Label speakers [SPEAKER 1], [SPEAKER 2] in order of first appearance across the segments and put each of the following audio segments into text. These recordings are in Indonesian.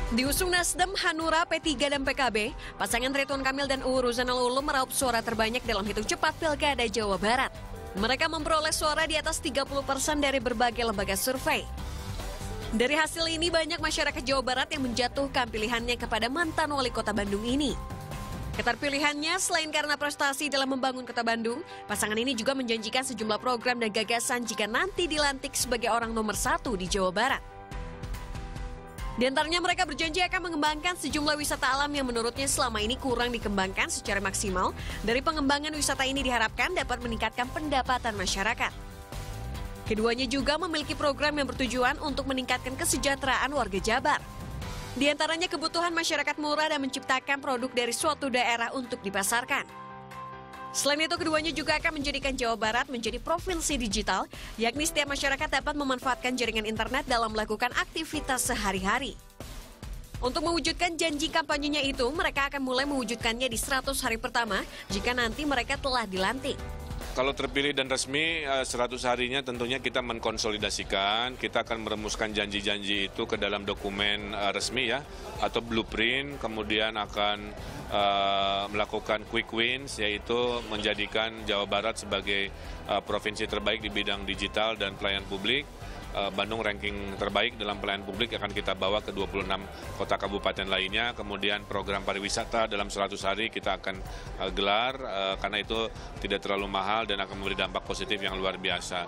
[SPEAKER 1] Diusung Nasdem, Hanura, P3 dan PKB, pasangan Ridwan Kamil dan UU Ruzanul Ulum meraup suara terbanyak dalam hitung cepat Pilkada Jawa Barat. Mereka memperoleh suara di atas 30% dari berbagai lembaga survei. Dari hasil ini banyak masyarakat Jawa Barat yang menjatuhkan pilihannya kepada mantan wali kota Bandung ini. Keterpilihannya selain karena prestasi dalam membangun kota Bandung, pasangan ini juga menjanjikan sejumlah program dan gagasan jika nanti dilantik sebagai orang nomor 1 di Jawa Barat. Di antaranya mereka berjanji akan mengembangkan sejumlah wisata alam yang menurutnya selama ini kurang dikembangkan secara maksimal. Dari pengembangan wisata ini diharapkan dapat meningkatkan pendapatan masyarakat. Keduanya juga memiliki program yang bertujuan untuk meningkatkan kesejahteraan warga Jabar. Di antaranya kebutuhan masyarakat murah dan menciptakan produk dari suatu daerah untuk dipasarkan. Selain itu, keduanya juga akan menjadikan Jawa Barat menjadi provinsi digital, yakni setiap masyarakat dapat memanfaatkan jaringan internet dalam melakukan aktivitas sehari-hari. Untuk mewujudkan janji kampanyenya itu, mereka akan mulai mewujudkannya di 100 hari pertama jika nanti mereka telah dilantik.
[SPEAKER 2] Kalau terpilih dan resmi 100 harinya tentunya kita mengkonsolidasikan, kita akan merumuskan janji-janji itu ke dalam dokumen resmi ya, atau blueprint, kemudian akan melakukan quick wins, yaitu menjadikan Jawa Barat sebagai provinsi terbaik di bidang digital dan pelayanan publik. Bandung ranking terbaik dalam pelayanan publik akan kita bawa ke 26 kota kabupaten lainnya. Kemudian program pariwisata dalam 100 hari kita akan gelar karena itu tidak terlalu mahal dan akan memberi dampak positif yang luar biasa.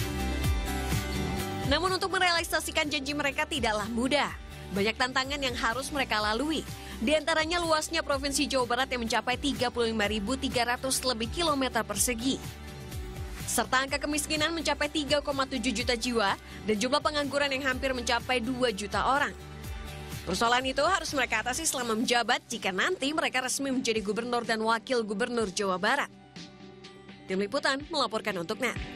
[SPEAKER 1] Namun untuk merealisasikan janji mereka tidaklah mudah. Banyak tantangan yang harus mereka lalui. Di antaranya luasnya Provinsi Jawa Barat yang mencapai 35.300 lebih kilometer persegi. Serta angka kemiskinan mencapai 3,7 juta jiwa dan jumlah pengangguran yang hampir mencapai 2 juta orang. Persoalan itu harus mereka atasi selama menjabat jika nanti mereka resmi menjadi gubernur dan wakil gubernur Jawa Barat. Tim Liputan melaporkan untuk NET.